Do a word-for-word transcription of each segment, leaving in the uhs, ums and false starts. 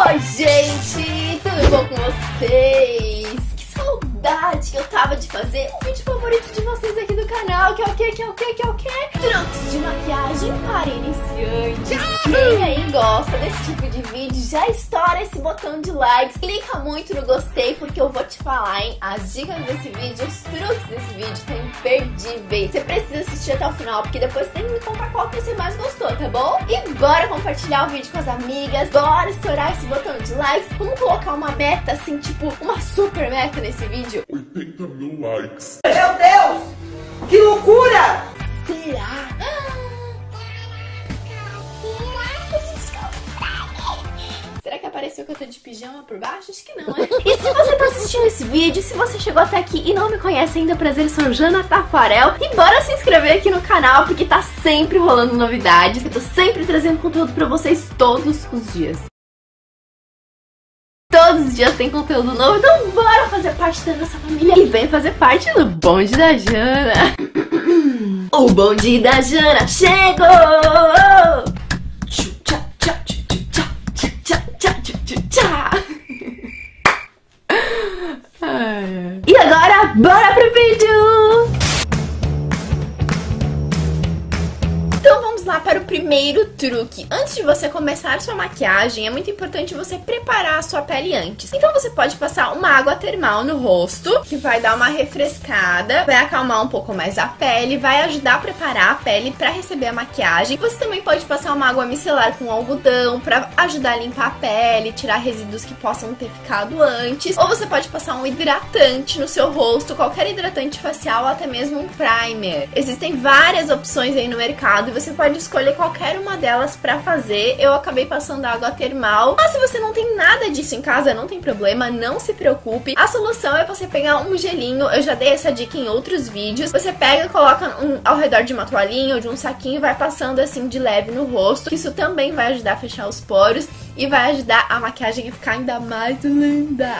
Oi, gente! Tudo bom com vocês? Que saudade que eu tava de fazer o vídeo favorito de vocês aqui do canal, que é o que, que é o que, que é o que? Truques de maquiagem para iniciantes. Quem aí gosta desse tipo de vídeo, já estoura esse botão de likes, clica muito no gostei, porque eu vou te falar, hein? As dicas desse vídeo, os truques desse vídeo estão imperdíveis. Você precisa assistir até o final, porque depois tem que me contar qual que você mais gostou, tá bom? E bora compartilhar o vídeo com as amigas, bora estourar esse botão de likes. Vamos colocar uma meta, assim, tipo, uma super meta nesse vídeo. oitenta mil likes. Meu Deus! Que loucura! Será? Será que apareceu que eu tô de pijama por baixo? Acho que não, né? E se você tá assistindo esse vídeo, se você chegou até aqui e não me conhece ainda, prazer, sou Jana Tafarel. E bora se inscrever aqui no canal, porque tá sempre rolando novidades. Eu tô sempre trazendo conteúdo pra vocês todos os dias. Todos os dias tem conteúdo novo, então bora fazer parte da nossa família e vem fazer parte do Bonde da Jana. O Bonde da Jana chegou! E agora, bora pro vídeo! Então vamos lá para o primeiro truque. Antes de você começar sua maquiagem, é muito importante você preparar a sua pele antes. Então você pode passar uma água termal no rosto, que vai dar uma refrescada, vai acalmar um pouco mais a pele, vai ajudar a preparar a pele para receber a maquiagem. Você também pode passar uma água micelar com algodão para ajudar a limpar a pele, tirar resíduos que possam ter ficado antes. Ou você pode passar um hidratante no seu rosto, qualquer hidratante facial, até mesmo um primer. Existem várias opções aí no mercado. Você pode escolher qualquer uma delas pra fazer. Eu acabei passando água termal. Mas se você não tem nada disso em casa, não tem problema, não se preocupe. A solução é você pegar um gelinho. Eu já dei essa dica em outros vídeos. Você pega e coloca um, ao redor de uma toalhinha ou de um saquinho e vai passando assim de leve no rosto. Isso também vai ajudar a fechar os poros e vai ajudar a maquiagem a ficar ainda mais linda.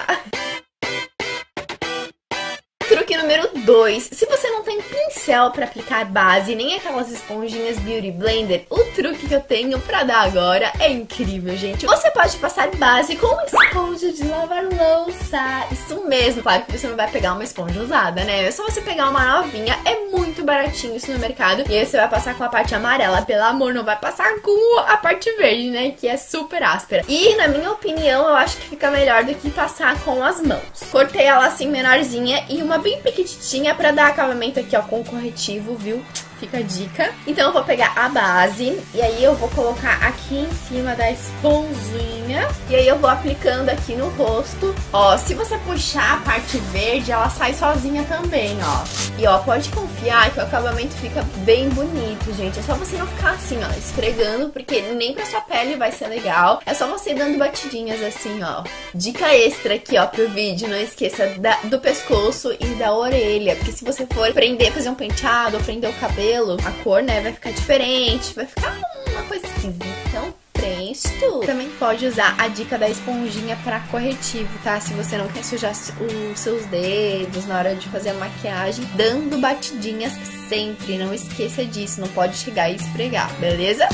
Truque número dois. Se você não tem pincel para aplicar base, nem aquelas esponjinhas Beauty Blender, o truque que eu tenho para dar agora é incrível, gente. Você pode passar base com uma esponja de lavar louça. Isso mesmo, claro que você não vai pegar uma esponja usada, né? É só você pegar uma novinha, é muito baratinho isso no mercado. E aí você vai passar com a parte amarela, pelo amor, não vai passar com a parte verde, né? Que é super áspera. E, na minha opinião, eu acho que fica melhor do que passar com as mãos. Cortei ela assim menorzinha e uma bem pequitinha pra dar acabamento aqui, ó, com corretivo, viu? Fica a dica. Então eu vou pegar a base e aí eu vou colocar aqui em cima da esponjinha. E aí eu vou aplicando aqui no rosto. Ó, se você puxar a parte verde, ela sai sozinha também, ó. E ó, pode confiar que o acabamento fica bem bonito, gente. É só você não ficar assim, ó, esfregando, porque nem pra sua pele vai ser legal. É só você ir dando batidinhas assim, ó. Dica extra aqui, ó, pro vídeo. Não esqueça da, do pescoço e da orelha, porque se você for prender, fazer um penteado ou prender o cabelo, a cor, né, vai ficar diferente, vai ficar uma coisa esquisita. Então, preenche tudo. Também pode usar a dica da esponjinha para corretivo, tá? Se você não quer sujar os seus dedos na hora de fazer a maquiagem, dando batidinhas sempre. Não esqueça disso, não pode chegar e esfregar, beleza?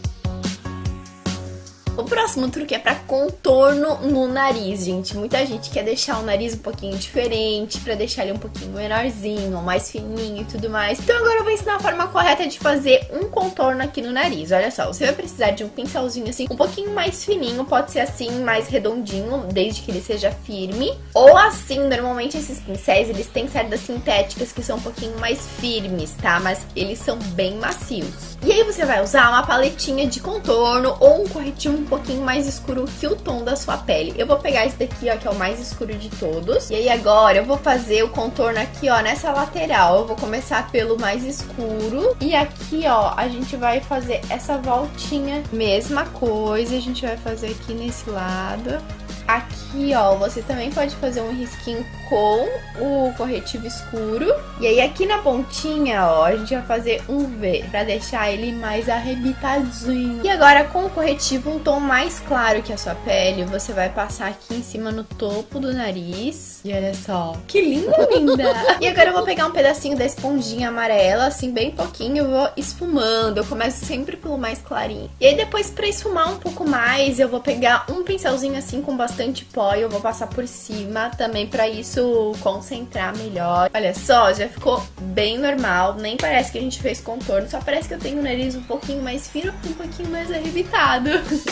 O próximo truque é pra contorno no nariz, gente. Muita gente quer deixar o nariz um pouquinho diferente, pra deixar ele um pouquinho menorzinho, mais fininho e tudo mais. Então agora eu vou ensinar a forma correta de fazer um contorno aqui no nariz. Olha só, você vai precisar de um pincelzinho assim, um pouquinho mais fininho, pode ser assim, mais redondinho, desde que ele seja firme. Ou assim, normalmente esses pincéis, eles têm cerdas sintéticas que são um pouquinho mais firmes, tá? Mas eles são bem macios. E aí você vai usar uma paletinha de contorno ou um corretivo um pouquinho mais escuro que o tom da sua pele. Eu vou pegar esse daqui, ó, que é o mais escuro de todos. E aí agora eu vou fazer o contorno aqui, ó, nessa lateral. Eu vou começar pelo mais escuro. E aqui, ó, a gente vai fazer essa voltinha. Mesma coisa, a gente vai fazer aqui nesse lado. Aqui, ó, você também pode fazer um risquinho com o corretivo escuro. E aí aqui na pontinha, ó, a gente vai fazer um V pra deixar ele mais arrebitadinho. E agora com o corretivo um tom mais claro que a sua pele, você vai passar aqui em cima no topo do nariz. E olha só, que linda, linda! E agora eu vou pegar um pedacinho da esponjinha amarela, assim, bem pouquinho, eu vou esfumando. Eu começo sempre pelo mais clarinho. E aí depois, pra esfumar um pouco mais, eu vou pegar um pincelzinho assim com bastante pó e eu vou passar por cima também pra isso concentrar melhor. Olha só, já ficou bem normal, nem parece que a gente fez contorno, só parece que eu tenho o nariz um pouquinho mais fino, um pouquinho mais arrebitado.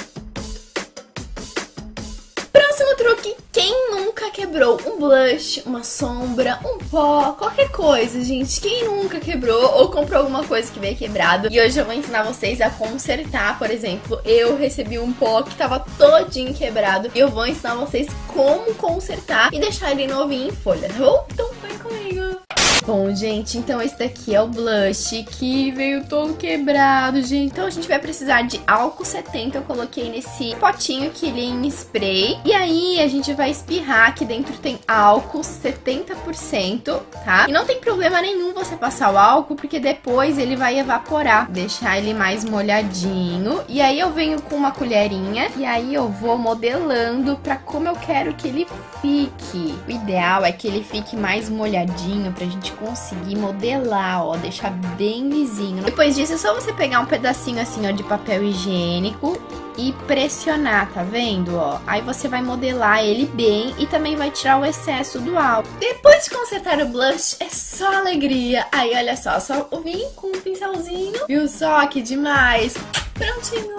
Próximo truque, quem nunca quebrou um blush, uma sombra, um pó, qualquer coisa, gente, quem nunca quebrou ou comprou alguma coisa que veio quebrado? E hoje eu vou ensinar vocês a consertar. Por exemplo, eu recebi um pó que tava todinho quebrado e eu vou ensinar vocês como consertar e deixar ele novinho em folha, tá bom? Então vem comigo! Bom, gente, então esse daqui é o blush que veio todo quebrado, gente. Então a gente vai precisar de álcool setenta, eu coloquei nesse potinho que ele é em spray. E aí a gente vai espirrar, aqui dentro tem álcool setenta por cento, tá? E não tem problema nenhum você passar o álcool, porque depois ele vai evaporar, deixar ele mais molhadinho. E aí eu venho com uma colherinha e aí eu vou modelando pra como eu quero que ele fique. O ideal é que ele fique mais molhadinho pra gente conseguir modelar, ó, deixar bem lisinho. Depois disso é só você pegar um pedacinho assim, ó, de papel higiênico e pressionar, tá vendo, ó? Aí você vai modelar ele bem e também vai tirar o excesso do álcool. Depois de consertar o blush, é só alegria. Aí, olha só, só vim com um pincelzinho, viu só que demais? Prontinho!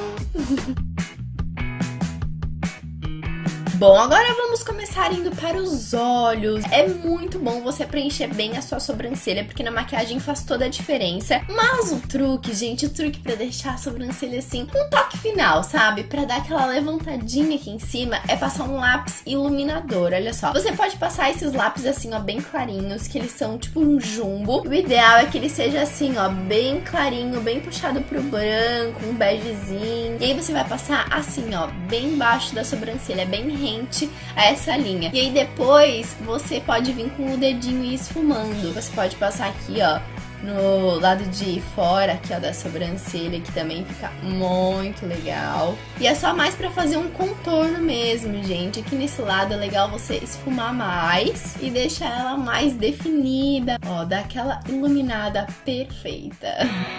Bom, agora vamos começar indo para os olhos. É muito bom você preencher bem a sua sobrancelha, porque na maquiagem faz toda a diferença. Mas o truque, gente, o truque pra deixar a sobrancelha assim, um toque final, sabe? Pra dar aquela levantadinha aqui em cima, é passar um lápis iluminador, olha só. Você pode passar esses lápis assim, ó, bem clarinhos, que eles são tipo um jumbo. O ideal é que ele seja assim, ó, bem clarinho, bem puxado pro branco, um begezinho. E aí você vai passar assim, ó, bem embaixo da sobrancelha, bem rente a essa linha. E aí depois você pode vir com o dedinho e ir esfumando. Você pode passar aqui, ó, no lado de fora aqui, ó, da sobrancelha, que também fica muito legal. E é só mais pra fazer um contorno mesmo, gente. Aqui nesse lado é legal você esfumar mais e deixar ela mais definida, ó, dar aquela iluminada perfeita.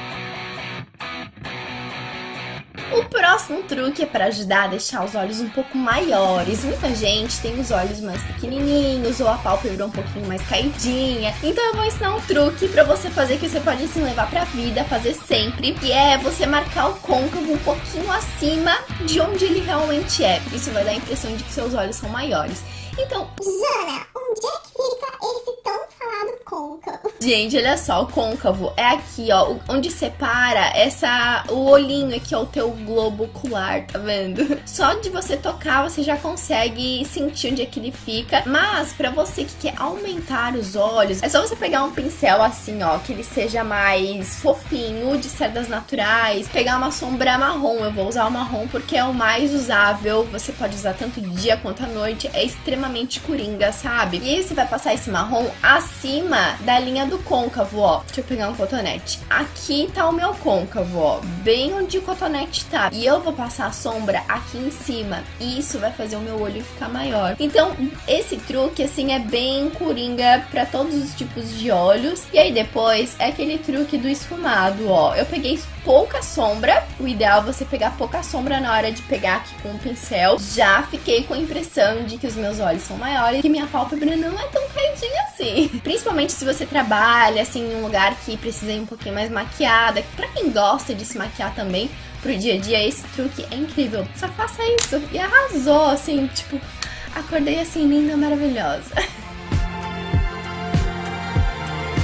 O próximo truque é para ajudar a deixar os olhos um pouco maiores. Muita gente tem os olhos mais pequenininhos ou a pálpebra um pouquinho mais caidinha. Então eu vou ensinar um truque para você fazer que você pode assim levar pra vida, fazer sempre, que é você marcar o côncavo um pouquinho acima de onde ele realmente é. Isso vai dar a impressão de que seus olhos são maiores. Então, Jana, onde é que fica esse tão falado côncavo? Gente, olha só, o côncavo é aqui, ó, onde separa essa, o olhinho aqui, ó, o teu globo ocular, tá vendo? Só de você tocar, você já consegue sentir onde é que ele fica. Mas pra você que quer aumentar os olhos, é só você pegar um pincel assim, ó, que ele seja mais fofinho, de cerdas naturais, pegar uma sombra marrom. Eu vou usar o marrom porque é o mais usável, você pode usar tanto de dia quanto à noite, é extremamente coringa, sabe? E aí você vai passar esse marrom acima da linha do côncavo, ó. Deixa eu pegar um cotonete. Aqui tá o meu côncavo, ó, bem onde o cotonete tá. E eu vou passar a sombra aqui em cima. E isso vai fazer o meu olho ficar maior. Então, esse truque, assim, é bem coringa pra todos os tipos de olhos. E aí depois é aquele truque do esfumado, ó. Eu peguei pouca sombra. O ideal é você pegar pouca sombra na hora de pegar aqui com o pincel. Já fiquei com a impressão de que os meus olhos são maiores, que minha pálpebra não é tão caidinha assim. Principalmente se você trabalha, assim, em um lugar que precisa ir um pouquinho mais maquiada. Pra quem gosta de se maquiar também pro dia a dia, esse truque é incrível. Só faça isso e arrasou, assim, tipo, acordei assim, linda, maravilhosa.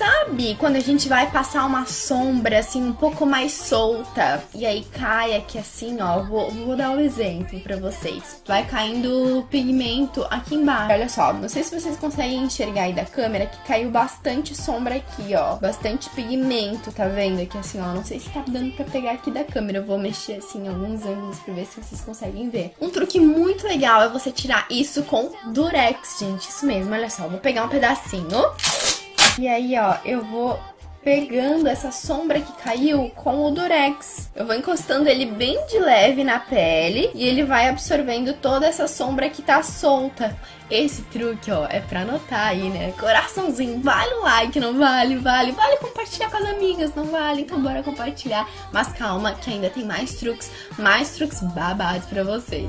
sabe quando a gente vai passar uma sombra assim um pouco mais solta e aí cai aqui assim, ó, vou, vou dar um exemplo pra vocês. Vai caindo pigmento aqui embaixo. Olha só, não sei se vocês conseguem enxergar aí da câmera que caiu bastante sombra aqui, ó. Bastante pigmento, tá vendo aqui assim, ó. Não sei se tá dando pra pegar aqui da câmera. Eu vou mexer assim em alguns ângulos pra ver se vocês conseguem ver. Um truque muito legal é você tirar isso com Durex, gente. Isso mesmo, olha só. Eu vou pegar um pedacinho. E aí, ó, eu vou pegando essa sombra que caiu com o Durex. Eu vou encostando ele bem de leve na pele e ele vai absorvendo toda essa sombra que tá solta. Esse truque, ó, é pra anotar aí, né? Coraçãozinho, vale o like, não vale? Vale. Vale compartilhar com as amigas, não vale? Então bora compartilhar. Mas calma, que ainda tem mais truques, mais truques babados pra vocês.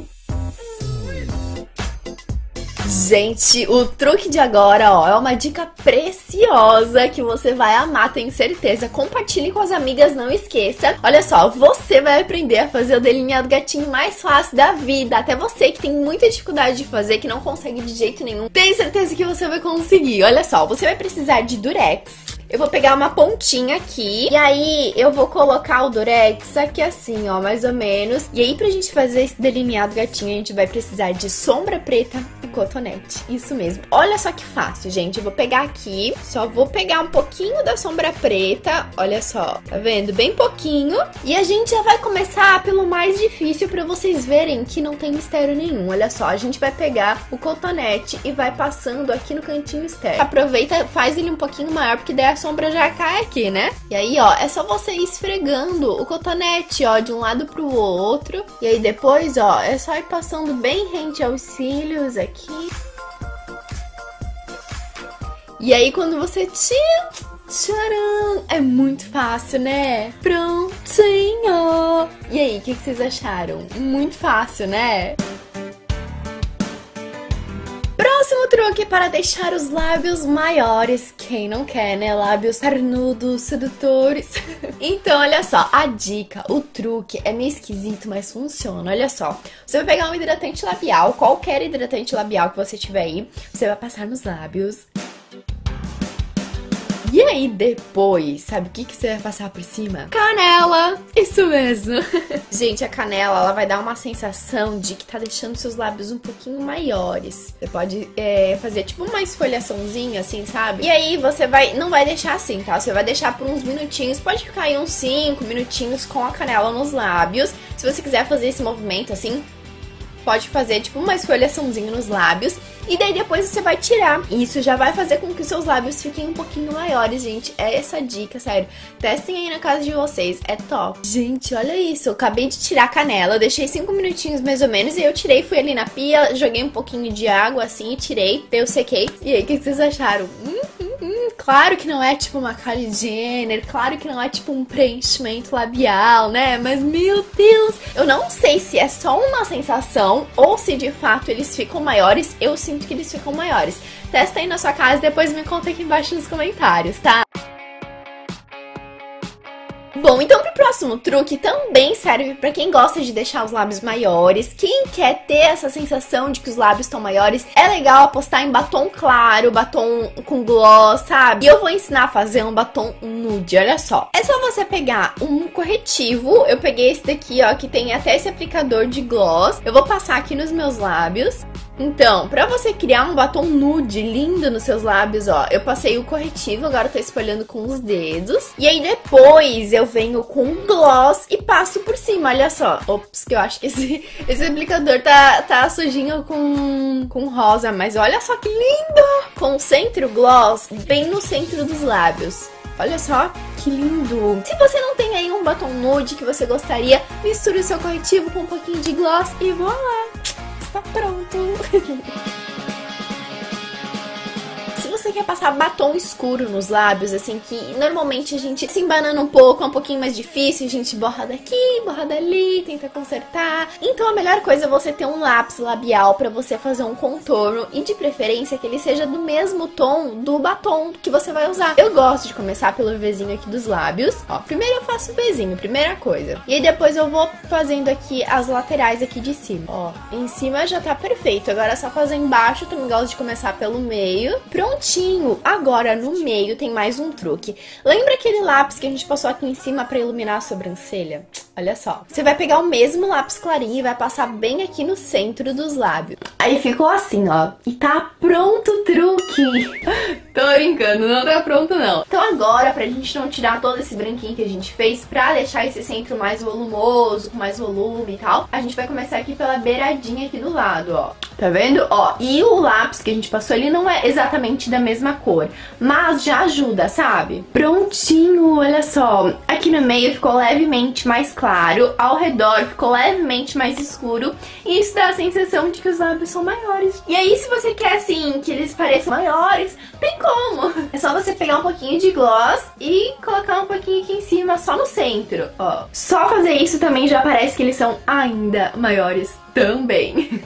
Gente, o truque de agora, ó, é uma dica preciosa que você vai amar, tenho certeza. Compartilhe com as amigas, não esqueça. Olha só, você vai aprender a fazer o delineado gatinho mais fácil da vida. Até você que tem muita dificuldade de fazer, que não consegue de jeito nenhum, tenho certeza que você vai conseguir. Olha só, você vai precisar de Durex. Eu vou pegar uma pontinha aqui e aí eu vou colocar o Durex aqui assim, ó, mais ou menos. E aí pra gente fazer esse delineado gatinho, a gente vai precisar de sombra preta e cotonete. Isso mesmo. Olha só que fácil, gente. Eu vou pegar aqui, só vou pegar um pouquinho da sombra preta, olha só, tá vendo? Bem pouquinho. E a gente já vai começar pelo mais difícil pra vocês verem que não tem mistério nenhum. Olha só, a gente vai pegar o cotonete e vai passando aqui no cantinho externo. Aproveita, faz ele um pouquinho maior, porque daí a sombra já cai aqui, né? E aí, ó, é só você ir esfregando o cotonete, ó, de um lado pro outro. E aí depois, ó, é só ir passando bem rente aos cílios aqui. E aí quando você tira, tcharam, é muito fácil, né? Prontinho! E aí, o que, que vocês acharam? Muito fácil, né? Próximo truque para deixar os lábios maiores. Quem não quer, né? Lábios carnudos, sedutores. Então, olha só, a dica, o truque é meio esquisito, mas funciona. Olha só, você vai pegar um hidratante labial, qualquer hidratante labial que você tiver aí, você vai passar nos lábios. E aí depois, sabe o que, que você vai passar por cima? Canela! Isso mesmo! Gente, a canela, ela vai dar uma sensação de que tá deixando seus lábios um pouquinho maiores. Você pode é, fazer tipo uma esfoliaçãozinha assim, sabe? E aí você vai, não vai deixar assim, tá? Você vai deixar por uns minutinhos, pode ficar aí uns cinco minutinhos com a canela nos lábios. Se você quiser fazer esse movimento assim, pode fazer tipo uma esfoliaçãozinha nos lábios. E daí depois você vai tirar. Isso já vai fazer com que os seus lábios fiquem um pouquinho maiores, gente. É essa dica, sério. Testem aí na casa de vocês, é top. Gente, olha isso. Eu acabei de tirar a canela. Eu deixei cinco minutinhos mais ou menos. E eu tirei, fui ali na pia, joguei um pouquinho de água assim e tirei. Daí eu sequei. E aí, o que vocês acharam? Hum, hum, hum. Claro que não é tipo uma Kylie Jenner. Claro que não é tipo um preenchimento labial, né? Mas, meu Deus. Eu não sei se é só uma sensação ou se de fato eles ficam maiores. Eu sinto que eles ficam maiores. Testa aí na sua casa e depois me conta aqui embaixo nos comentários, tá? Bom, então pro próximo truque também serve pra quem gosta de deixar os lábios maiores. Quem quer ter essa sensação de que os lábios estão maiores, é legal apostar em batom claro, batom com gloss, sabe? E eu vou ensinar a fazer um batom nude, olha só. É só você pegar um corretivo, eu peguei esse daqui, ó, que tem até esse aplicador de gloss. Eu vou passar aqui nos meus lábios. Então, pra você criar um batom nude lindo nos seus lábios, ó, eu passei o corretivo, agora eu tô espalhando com os dedos. E aí depois eu venho com um gloss e passo por cima, olha só. Ops, que eu acho que esse, esse aplicador tá, tá sujinho com, com rosa, mas olha só que lindo! Concentre o gloss bem no centro dos lábios. Olha só, que lindo! Se você não tem aí um batom nude que você gostaria, misture o seu corretivo com um pouquinho de gloss e voilá! Tá pronto! Se você quer passar batom escuro nos lábios, assim, que normalmente a gente se embanana um pouco, é um pouquinho mais difícil, a gente borra daqui, borra dali, tenta consertar. Então a melhor coisa é você ter um lápis labial pra você fazer um contorno e de preferência que ele seja do mesmo tom do batom que você vai usar. Eu gosto de começar pelo Vzinho aqui dos lábios. Ó, primeiro eu faço o Vzinho, primeira coisa. E aí depois eu vou fazendo aqui as laterais aqui de cima. Ó, em cima já tá perfeito. Agora é só fazer embaixo, eu também gosto de começar pelo meio. Prontinho! prontinho. Agora no meio tem mais um truque. Lembra aquele lápis que a gente passou aqui em cima pra iluminar a sobrancelha? Olha só, você vai pegar o mesmo lápis clarinho e vai passar bem aqui no centro dos lábios. Aí ficou assim, ó. E tá pronto o truque. Tô brincando, não tá pronto não. Então agora, pra gente não tirar todo esse branquinho que a gente fez, pra deixar esse centro mais volumoso, com mais volume e tal, a gente vai começar aqui pela beiradinha aqui do lado, ó. Tá vendo? Ó, e o lápis que a gente passou ali não é exatamente da mesma cor, mas já ajuda, sabe? Prontinho, olha só. Aqui no meio ficou levemente mais claro, ao redor ficou levemente mais escuro, e isso dá a sensação de que os lábios são maiores. E aí, se você quer, assim, que eles pareçam maiores, tem como. É só você pegar um pouquinho de gloss e colocar um pouquinho aqui em cima, só no centro, ó. Só fazer isso também já parece que eles são ainda maiores também.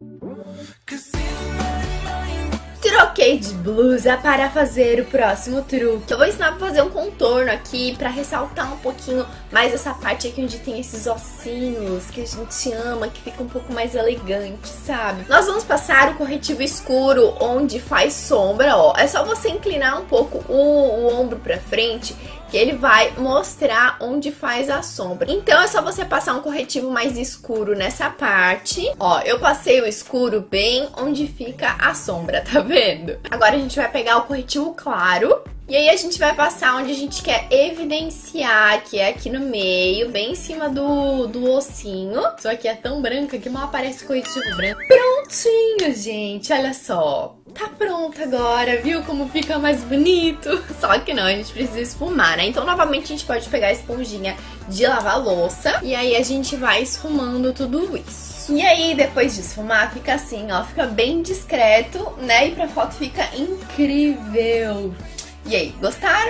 Troquei de blusa para fazer o próximo truque. Eu vou ensinar pra fazer um contorno aqui pra ressaltar um pouquinho mais essa parte aqui onde tem esses ossinhos que a gente ama, que fica um pouco mais elegante, sabe? Nós vamos passar o corretivo escuro onde faz sombra, ó. É só você inclinar um pouco o, o ombro pra frente que ele vai mostrar onde faz a sombra. Então é só você passar um corretivo mais escuro nessa parte. Ó, eu passei o escuro bem onde fica a sombra, tá vendo? Agora a gente vai pegar o corretivo claro. E aí a gente vai passar onde a gente quer evidenciar, que é aqui no meio, bem em cima do, do ossinho. Só que é tão branca que mal aparece corretivo branco. Prontinho, gente, olha só. Tá pronto agora, viu como fica mais bonito? Só que não, a gente precisa esfumar, né? Então, novamente, a gente pode pegar a esponjinha de lavar louça. E aí a gente vai esfumando tudo isso. E aí, depois de esfumar, fica assim, ó. Fica bem discreto, né? E pra foto fica incrível. E aí, gostaram?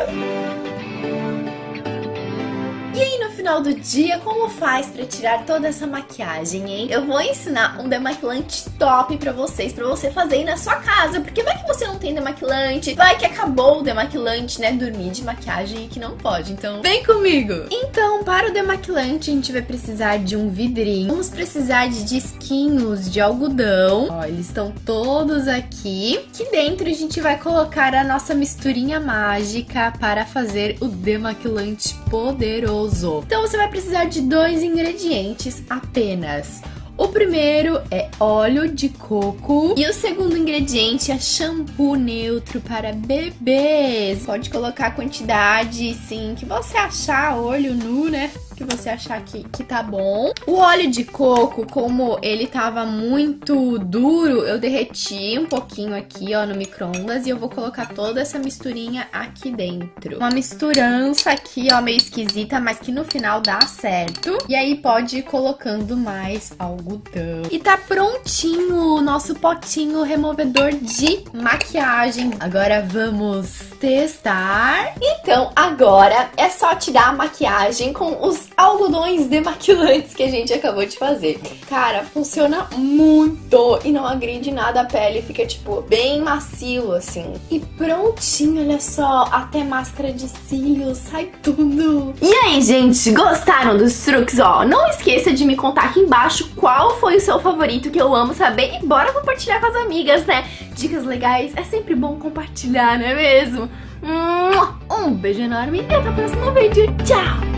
E aí, no final do dia, como faz pra tirar toda essa maquiagem, hein? Eu vou ensinar um demaquilante top pra vocês, pra você fazer aí na sua casa, porque vai que você não tem demaquilante, vai que acabou o demaquilante, né? Dormir de maquiagem e que não pode, então vem comigo! Então, para o demaquilante, a gente vai precisar de um vidrinho, vamos precisar de disquinhos de algodão, ó, eles estão todos aqui. Aqui dentro a gente vai colocar a nossa misturinha mágica para fazer o demaquilante poderoso. Então você vai precisar de dois ingredientes apenas. O primeiro é óleo de coco e o segundo ingrediente é shampoo neutro para bebês. Pode colocar a quantidade, sim, que você achar, olho nu, né? Que você achar que, que tá bom. O óleo de coco, como ele tava muito duro, eu derreti um pouquinho aqui, ó, no micro-ondas. E eu vou colocar toda essa misturinha aqui dentro. Uma misturança aqui, ó, meio esquisita, mas que no final dá certo. E aí pode ir colocando mais algodão. E tá prontinho o nosso potinho removedor de maquiagem. Agora vamos testar. Então agora é só tirar a maquiagem com os algodões demaquilantes que a gente acabou de fazer. Cara, funciona muito e não agride nada a pele, fica tipo bem macio assim. E prontinho, olha só, até máscara de cílios, sai tudo. E aí, gente, gostaram dos truques? Ó, não esqueça de me contar aqui embaixo qual foi o seu favorito, que eu amo saber, e bora compartilhar com as amigas, né? Dicas legais, é sempre bom compartilhar, não é mesmo? Um beijo enorme e até o próximo vídeo. Tchau!